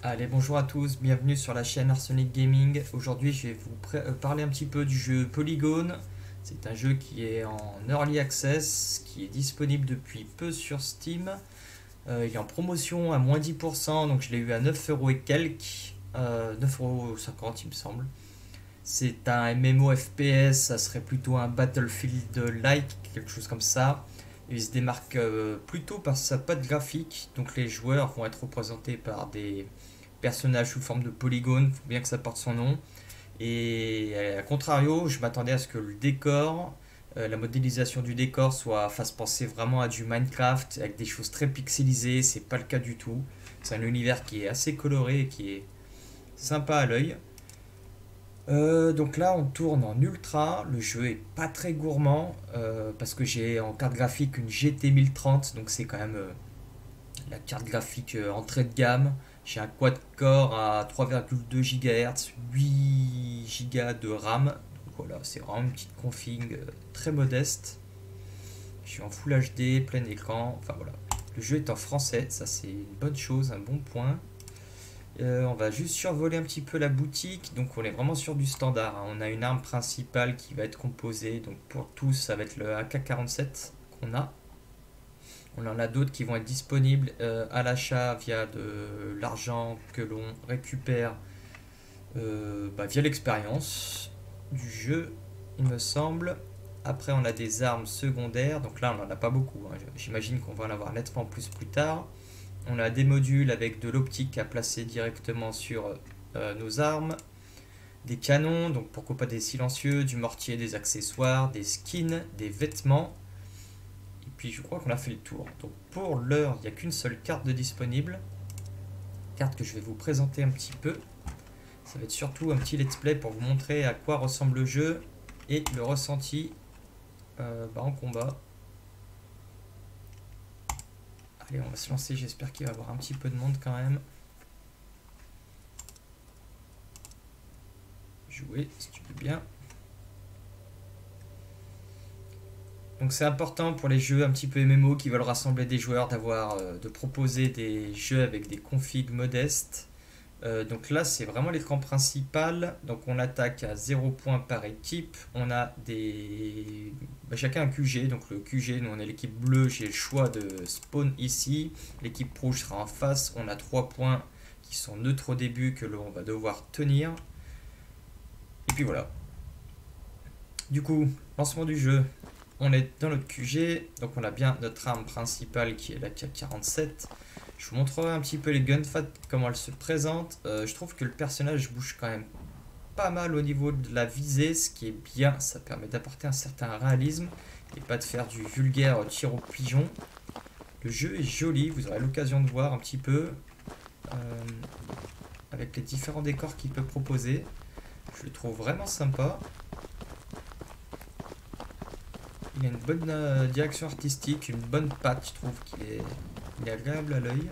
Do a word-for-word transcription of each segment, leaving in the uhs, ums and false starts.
Allez, bonjour à tous, bienvenue sur la chaîne Arsenic Gaming. Aujourd'hui, je vais vous euh, parler un petit peu du jeu Polygon. C'est un jeu qui est en Early Access, qui est disponible depuis peu sur Steam. Euh, il est en promotion à moins dix pour cent, donc je l'ai eu à neuf euros et quelques, euh, neuf euros cinquante il me semble. C'est un MMORPG, ça serait plutôt un Battlefield-like, quelque chose comme ça. Il se démarque euh, plutôt par sa patte graphique, donc les joueurs vont être représentés par des personnages sous forme de polygones, faut bien que ça porte son nom. Et à contrario, je m'attendais à ce que le décor, euh, la modélisation du décor soit fasse penser vraiment à du Minecraft avec des choses très pixelisées. C'est pas le cas du tout. C'est un univers qui est assez coloré et qui est sympa à l'œil. Euh, donc là, on tourne en ultra. Le jeu est pas très gourmand euh, parce que j'ai en carte graphique une G T mille trente, donc c'est quand même euh, la carte graphique euh, entrée de gamme. J'ai un quad-core à trois virgule deux gigahertz, huit gigas de RAM. Donc voilà, c'est vraiment une petite config euh, très modeste. Je suis en Full H D, plein écran. Enfin voilà. Le jeu est en français, ça c'est une bonne chose, un bon point. Euh, on va juste survoler un petit peu la boutique. Donc on est vraiment sur du standard, hein. On a une arme principale qui va être composée. Donc pour tous, ça va être le A K quarante-sept qu'on a. On en a d'autres qui vont être disponibles euh, à l'achat via de l'argent que l'on récupère euh, bah, via l'expérience du jeu, il me semble. Après, on a des armes secondaires. Donc là, on n'en a pas beaucoup, hein. J'imagine qu'on va en avoir nettement plus plus tard. On a des modules avec de l'optique à placer directement sur euh, nos armes. Des canons, donc pourquoi pas des silencieux, du mortier, des accessoires, des skins, des vêtements. Puis je crois qu'on a fait le tour. Donc pour l'heure, il n'y a qu'une seule carte de disponible. Carte que je vais vous présenter un petit peu. Ça va être surtout un petit let's play pour vous montrer à quoi ressemble le jeu et le ressenti euh, bah, en combat. Allez, on va se lancer. J'espère qu'il va y avoir un petit peu de monde quand même. Jouer, si tu veux bien. Donc c'est important pour les jeux un petit peu M M O qui veulent rassembler des joueurs d'avoir euh, de proposer des jeux avec des configs modestes. Euh, donc là c'est vraiment l'écran principal. Donc on attaque à zéro points par équipe. On a des bah, chacun un Q G. Donc le Q G, nous on est l'équipe bleue. J'ai le choix de spawn ici. L'équipe rouge sera en face. On a trois points qui sont neutres au début que l'on va devoir tenir. Et puis voilà. Du coup, lancement du jeu. On est dans notre Q G, donc on a bien notre arme principale qui est la K quarante-sept. Je vous montrerai un petit peu les gunfights, comment elles se présentent. Euh, je trouve que le personnage bouge quand même pas mal au niveau de la visée, ce qui est bien, ça permet d'apporter un certain réalisme et pas de faire du vulgaire tir au pigeon. Le jeu est joli, vous aurez l'occasion de voir un petit peu euh, avec les différents décors qu'il peut proposer. Je le trouve vraiment sympa. Il a une bonne euh, direction artistique, une bonne patte, je trouve qu'il est, il est agréable à l'œil.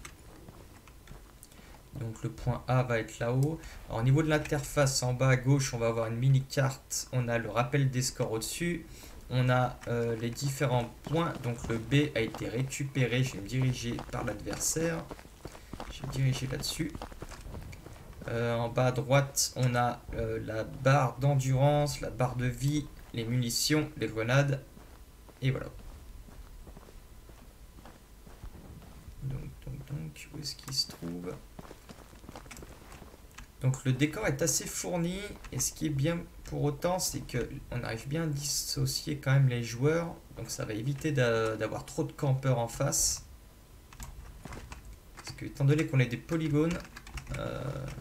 Donc le point A va être là-haut. Au niveau de l'interface, en bas à gauche, on va avoir une mini-carte. On a le rappel des scores au-dessus. On a euh, les différents points. Donc le B a été récupéré. Je vais me diriger par l'adversaire. Je vais me diriger là-dessus. Euh, en bas à droite, on a euh, la barre d'endurance, la barre de vie, les munitions, les grenades, et voilà. Donc, donc, donc, où est-ce qu'il se trouve? Donc le décor est assez fourni, et ce qui est bien pour autant, c'est qu'on arrive bien à dissocier quand même les joueurs, donc ça va éviter d'avoir trop de campeurs en face. Parce que étant donné qu'on est des polygones, euh,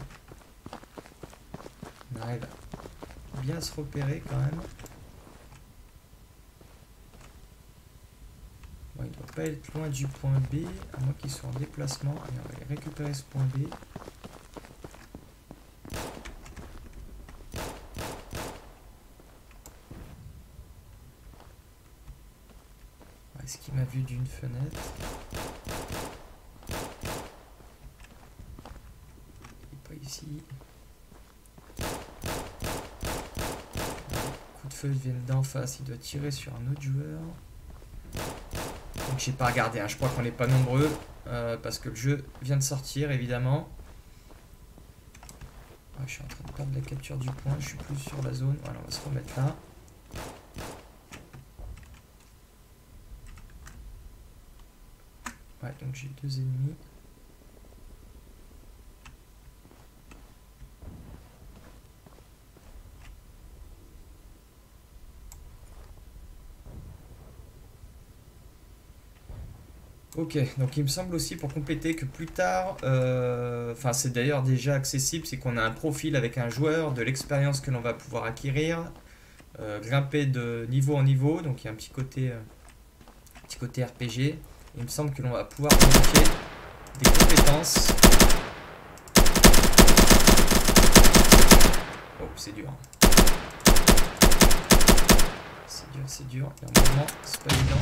on arrive à bien se repérer quand même. Bon, il ne doit pas être loin du point B, à moins qu'il soit en déplacement. Allez, on va aller récupérer ce point B. Est-ce qu'il m'a vu d'une fenêtre? Il n'est pas ici. Coup de feu vient d'en face, il doit tirer sur un autre joueur. Donc j'ai pas regardé, hein. Je crois qu'on n'est pas nombreux euh, parce que le jeu vient de sortir évidemment. Ouais, je suis en train de perdre la capture du point, je suis plus sur la zone. Voilà, on va se remettre là. Ouais, donc j'ai deux ennemis. Ok, donc il me semble aussi pour compléter que plus tard, euh, enfin c'est d'ailleurs déjà accessible, c'est qu'on a un profil avec un joueur, de l'expérience que l'on va pouvoir acquérir, euh, grimper de niveau en niveau, donc il y a un petit côté, euh, petit côté R P G. Il me semble que l'on va pouvoir débloquer des compétences. Oh, c'est dur. C'est dur, c'est dur. Il y a un mouvement, c'est pas évident.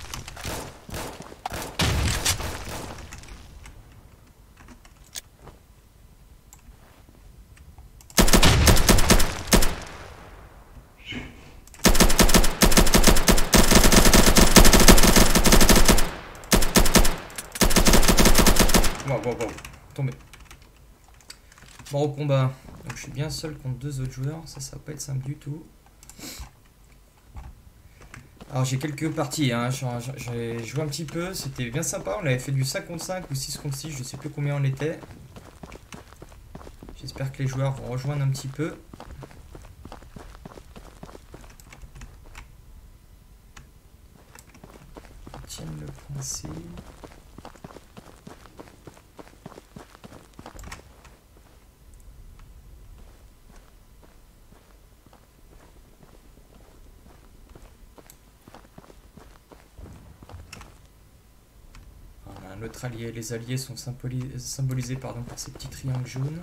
Wow, wow, wow. Tombé. Bon, au combat. Donc je suis bien seul contre deux autres joueurs. Ça, ça va pas être simple du tout. Alors j'ai quelques parties, hein. J'ai joué un petit peu. C'était bien sympa. On avait fait du cinq contre cinq ou six contre six. Je sais plus combien on était. J'espère que les joueurs vont rejoindre un petit peu. Tiens le coincer. Notre allié, les alliés sont symbolisés pardon, par ces petits triangles jaunes.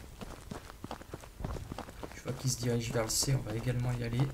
Je vois qu'ils se dirigent vers le C, on va également y aller.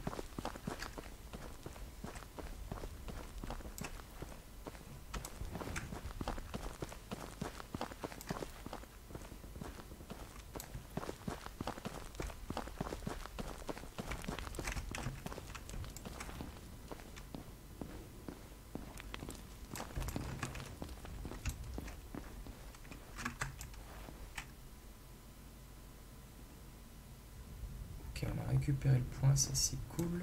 On a récupéré le point, ça c'est cool.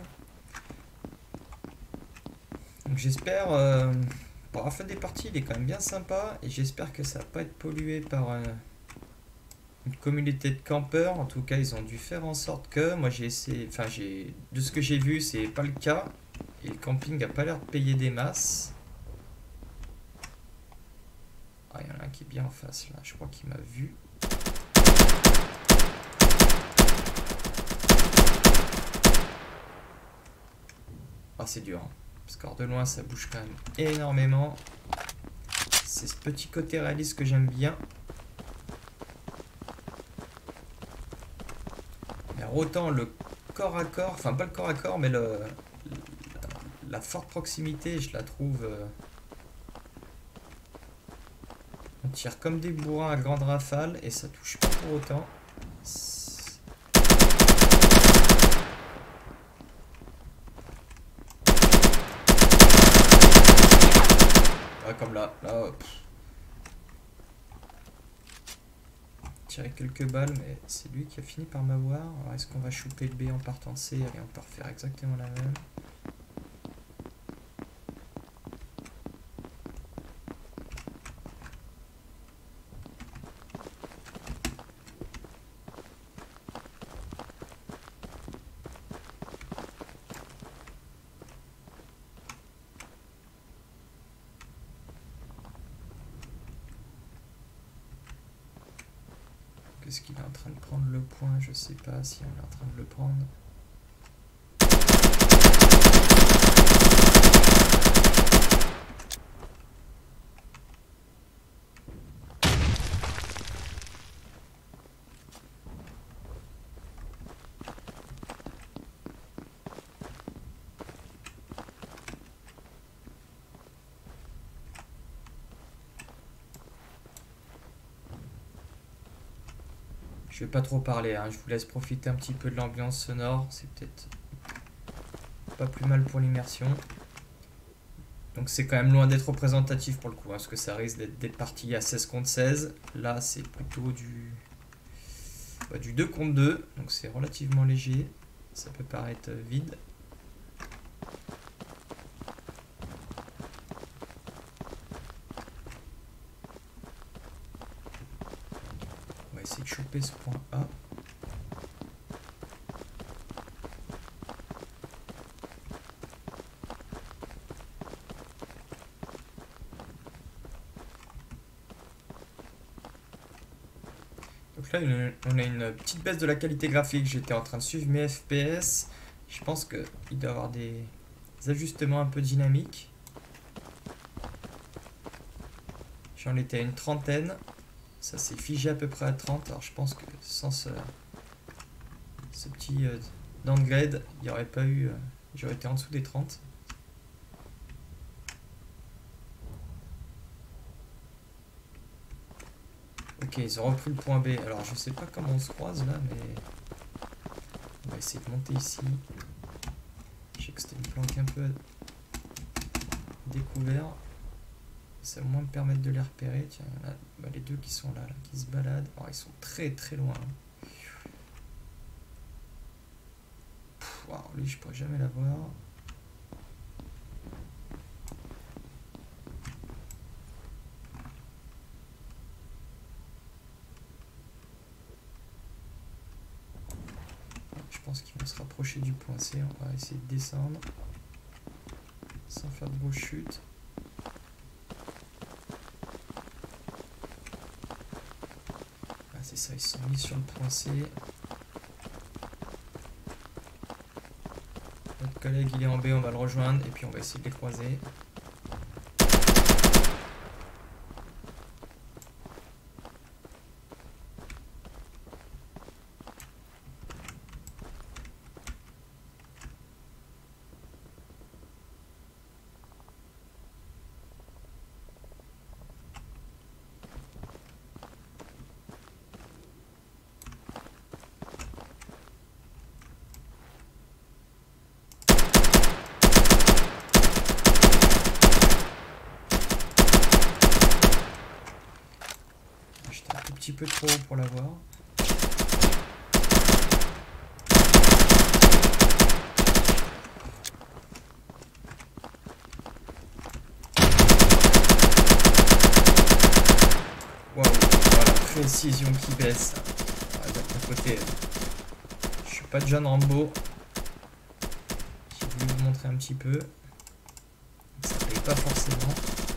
Donc j'espère, euh, pour avoir fait des parties, il est quand même bien sympa. Et j'espère que ça va pas être pollué par euh, une communauté de campeurs. En tout cas, ils ont dû faire en sorte que, moi j'ai essayé, enfin j'ai, de ce que j'ai vu, c'est pas le cas. Et le camping a pas l'air de payer des masses. Ah, il y en a un qui est bien en face là, je crois qu'il m'a vu. Ah, c'est dur, hein. Parce qu'hors de loin, ça bouge quand même énormément. C'est ce petit côté réaliste que j'aime bien. Mais autant le corps à corps, enfin pas le corps à corps, mais le, la forte proximité, je la trouve... Euh, on tire comme des bourrins à grande rafale et ça touche pas pour autant. Comme là, là, tirer quelques balles, mais c'est lui qui a fini par m'avoir. Alors est-ce qu'on va choper le B en partant C? Allez, on peut refaire exactement la même. Est-ce qu'il est en train de prendre le point? Je sais pas si on est en train de le prendre. Je vais pas trop parler, hein. Je vous laisse profiter un petit peu de l'ambiance sonore, c'est peut-être pas plus mal pour l'immersion. Donc c'est quand même loin d'être représentatif pour le coup, hein, parce que ça risque d'être des parties à seize contre seize. Là c'est plutôt du... bah, du deux contre deux, donc c'est relativement léger. Ça peut paraître vide. On va essayer de choper ce point A. Donc là, on a une petite baisse de la qualité graphique. J'étais en train de suivre mes F P S. Je pense qu'il doit y avoir des ajustements un peu dynamiques. J'en étais à une trentaine. Ça s'est figé à peu près à trente. Alors je pense que sans ce, ce petit euh, downgrade, il n'y aurait pas eu... Euh, j'aurais été en dessous des trente. Ok, ils ont repris le point B. Alors je sais pas comment on se croise là, mais... On va essayer de monter ici. Je sais que c'était une planque un peu découvert. Ça va au moins me permettre de les repérer. Tiens, il y en a bah, les deux qui sont là, là, qui se baladent. Alors ils sont très très loin. Hein. Pff, wow, lui je pourrais jamais l'avoir. Je pense qu'ils vont se rapprocher du point C. On va essayer de descendre sans faire de grosses chutes. Ah, c'est ça, ils se sont mis sur le point C. Notre collègue il est en B, on va le rejoindre et puis on va essayer de les croiser. J'étais un tout petit peu trop haut pour l'avoir. Waouh, la précision qui baisse. Ah, d'un côté, je suis pas John Rambo. J'ai voulu vous montrer un petit peu. Ça paye pas forcément.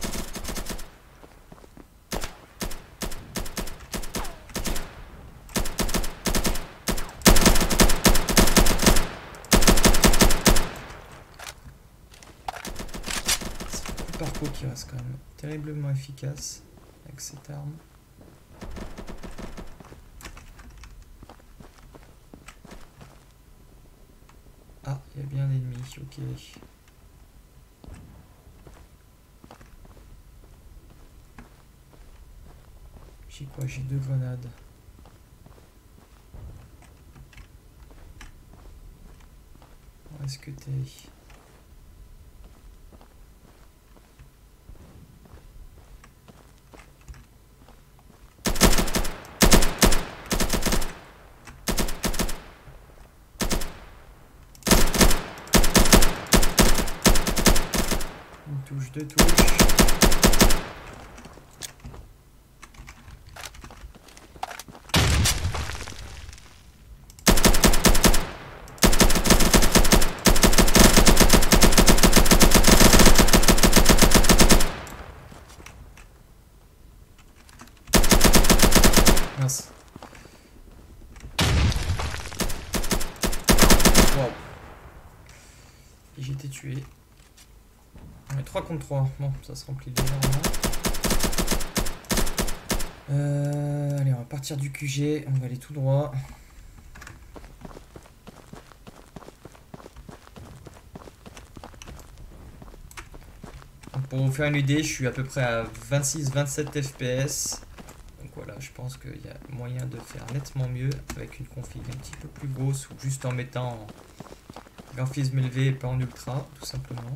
Parcours qui reste quand même terriblement efficace avec cette arme. Ah, il y a bien un ennemi, ok. J'ai quoi? J'ai deux grenades. Où est-ce que t'es? Une touche, deux touches. Mince. Wow. Et j'ai été tué. On est trois contre trois. Bon, ça se remplit légèrement. Euh, allez, on va partir du Q G. On va aller tout droit. Donc pour vous faire une idée, je suis à peu près à vingt-six vingt-sept F P S. Donc voilà, je pense qu'il y a moyen de faire nettement mieux avec une config un petit peu plus grosse ou juste en mettant en graphisme élevé et pas en ultra, tout simplement.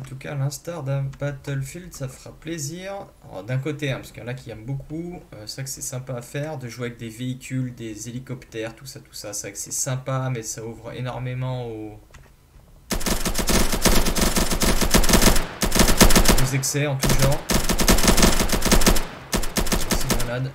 tout cas, à l'instar d'un Battlefield, ça fera plaisir. D'un côté, hein, parce qu'il y en a qui aiment beaucoup, euh, c'est vrai que c'est sympa à faire, de jouer avec des véhicules, des hélicoptères, tout ça, tout ça. C'est vrai que c'est sympa, mais ça ouvre énormément aux, aux excès en tout genre. C'est malade.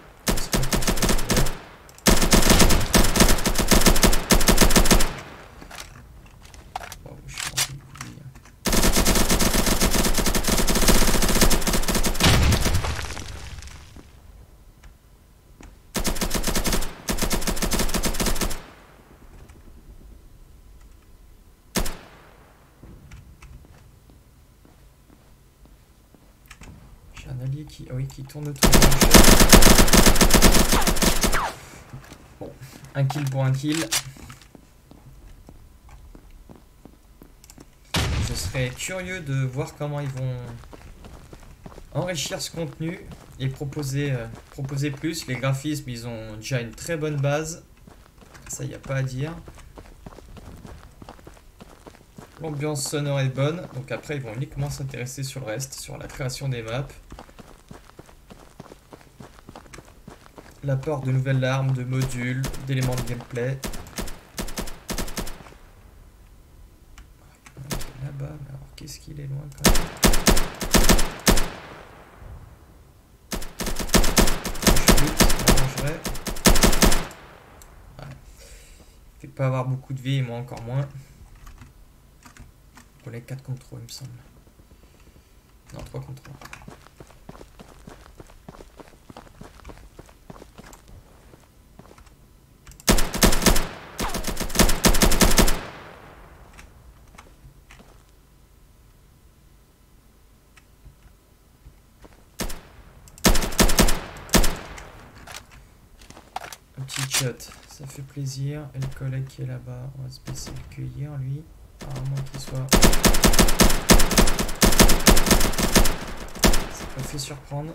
Un allié qui, oh oui, qui tourne autour de la chaise. Bon, un kill pour un kill. Je serais curieux de voir comment ils vont enrichir ce contenu et proposer, euh, proposer plus. Les graphismes, ils ont déjà une très bonne base. Ça, il n'y a pas à dire. L'ambiance sonore est bonne. Donc après, ils vont uniquement s'intéresser sur le reste, sur la création des maps. L'apport de nouvelles armes, de modules, d'éléments de gameplay. Là-bas, mais alors qu'est-ce qu'il est loin quand même. Je ouais. Il fait pas avoir beaucoup de vie et moi encore moins. On est quatre contre trois il me semble. Non, trois contre trois. Petit shot, ça fait plaisir. Et le collègue qui est là-bas, on va se baisser le cueillir lui. À moins qu'il soit. Ça m'a fait surprendre.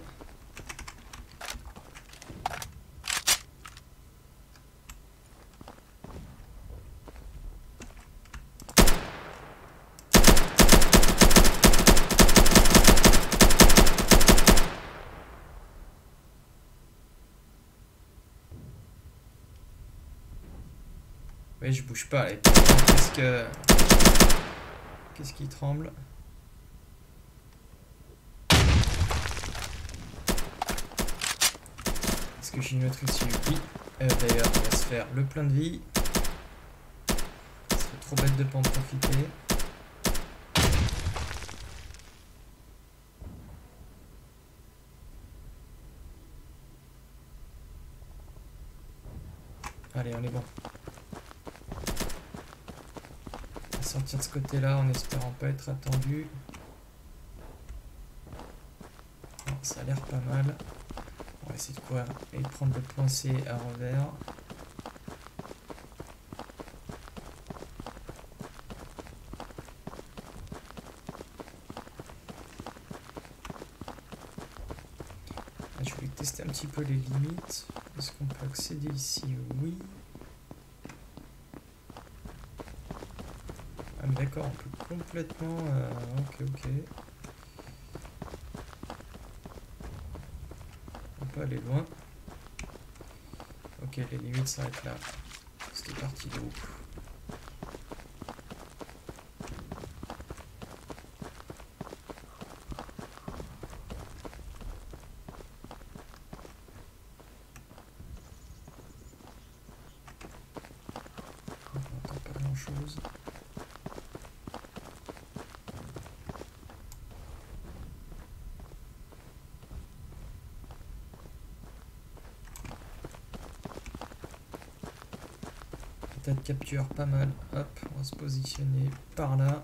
Oui, je bouge pas. Qu'est-ce que. Qu'est-ce qui tremble? Est-ce que j'ai une autre issue? Oui. Euh, D'ailleurs, on va se faire le plein de vie. Ce serait trop bête de pas en profiter. Allez, on est bon. On va sortir de ce côté-là en espérant pas être attendu. Non, ça a l'air pas mal. On va essayer de courir et prendre le point C à revers. Je vais tester un petit peu les limites. Est-ce qu'on peut accéder ici? Oui. Ah mais d'accord, on peut complètement... Euh, ok, ok. On peut aller loin. Ok, les limites s'arrêtent là. C'était parti de ouf. Chose. État de capture pas mal. Hop, on va se positionner par là.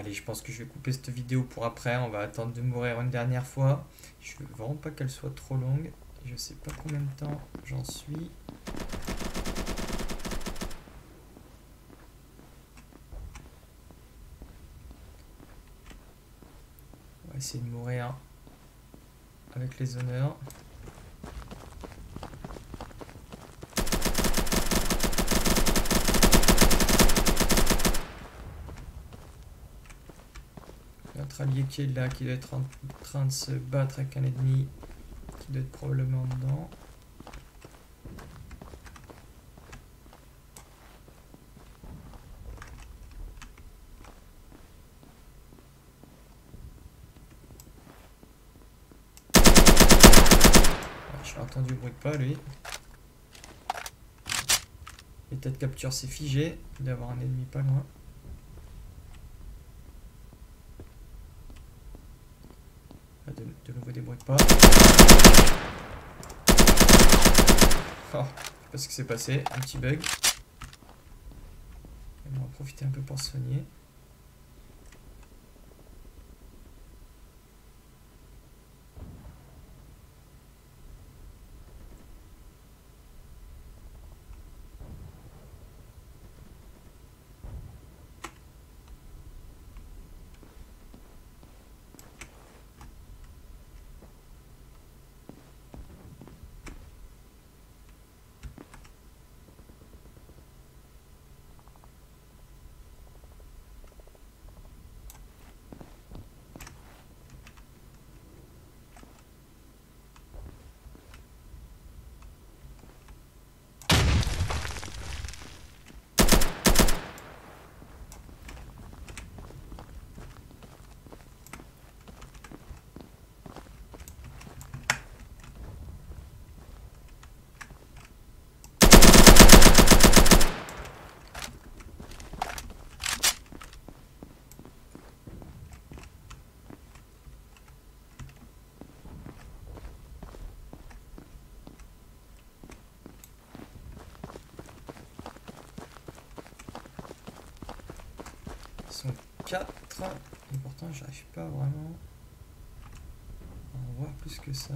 Allez, je pense que je vais couper cette vidéo pour après. On va attendre de mourir une dernière fois. Je veux vraiment pas qu'elle soit trop longue. Je sais pas combien de temps j'en suis. On va essayer de mourir avec les honneurs. Notre allié qui est là, qui doit être en train de se battre avec un ennemi qui doit être probablement dedans. Je l'ai entendu, bruit pas lui. L'état de capture s'est figé. Il doit y avoir un ennemi pas loin. De, de nouveau des bruits de pas. Oh, je sais pas ce qui s'est passé. Un petit bug. On va en profiter un peu pour se soigner. Ils sont quatre. Et pourtant, j'arrive pas vraiment à en voir plus que ça.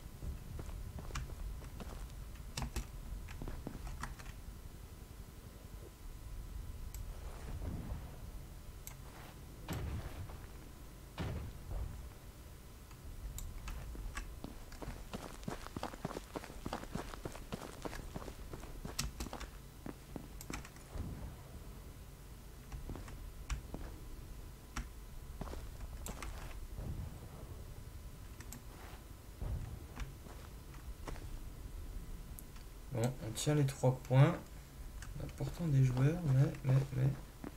Bon, on tient les trois points. On a pourtant des joueurs, mais, mais, mais...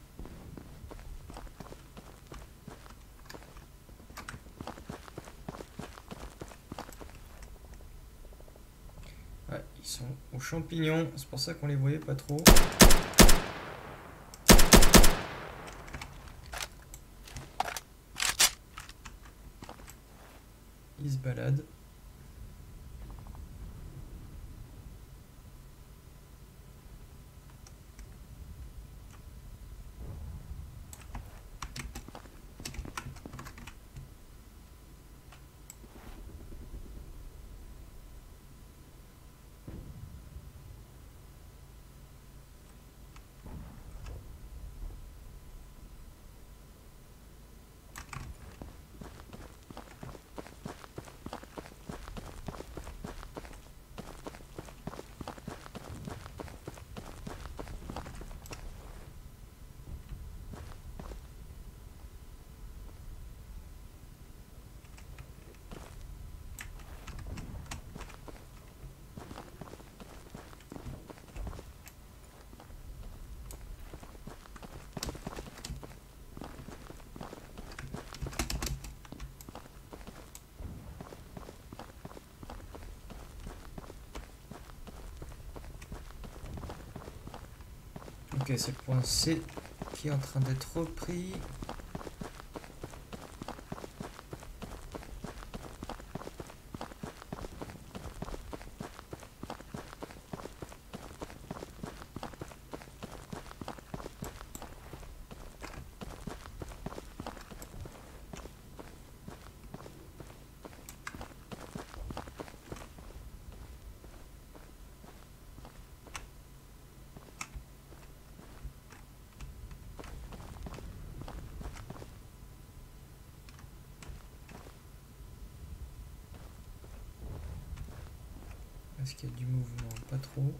Ouais, ils sont aux champignons. C'est pour ça qu'on les voyait pas trop. Ils se baladent. Ok, c'est le point C qui est en train d'être repris. Est-ce qu'il y a du mouvement? Pas trop.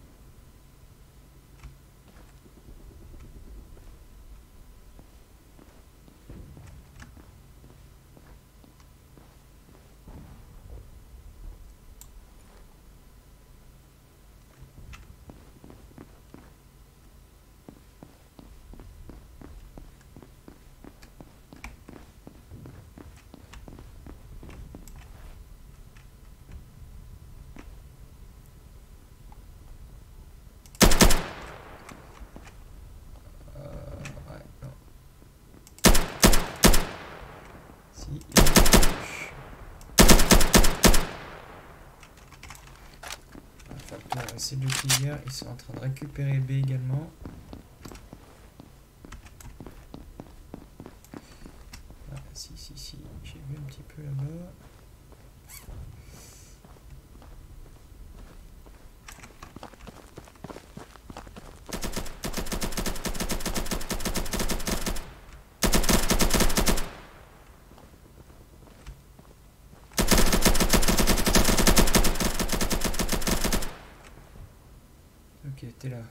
Ces deux players, ils sont en train de récupérer B également. Ah, si, si, si, j'ai vu un petit peu là-bas. Ok, t'es là.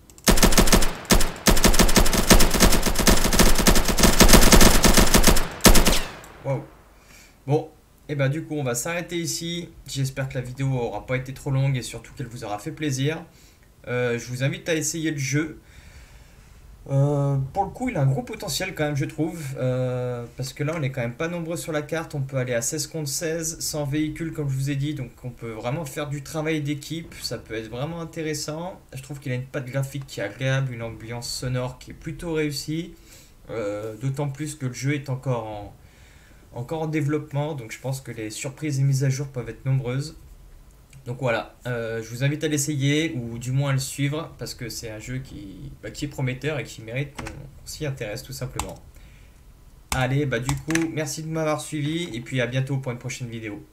Wow. Bon, et bah du coup on va s'arrêter ici. J'espère que la vidéo aura pas été trop longue et surtout qu'elle vous aura fait plaisir. Euh, je vous invite à essayer le jeu. Euh, pour le coup, il a un gros potentiel quand même, je trouve, euh, parce que là, on est quand même pas nombreux sur la carte. On peut aller à seize contre seize, sans véhicule, comme je vous ai dit, donc on peut vraiment faire du travail d'équipe. Ça peut être vraiment intéressant. Je trouve qu'il a une patte graphique qui est agréable, une ambiance sonore qui est plutôt réussie, euh, d'autant plus que le jeu est encore en, encore en développement, donc je pense que les surprises et mises à jour peuvent être nombreuses. Donc voilà, euh, je vous invite à l'essayer ou du moins à le suivre parce que c'est un jeu qui, bah, qui est prometteur et qui mérite qu'on qu'on s'y intéresse tout simplement. Allez, bah du coup, merci de m'avoir suivi et puis à bientôt pour une prochaine vidéo.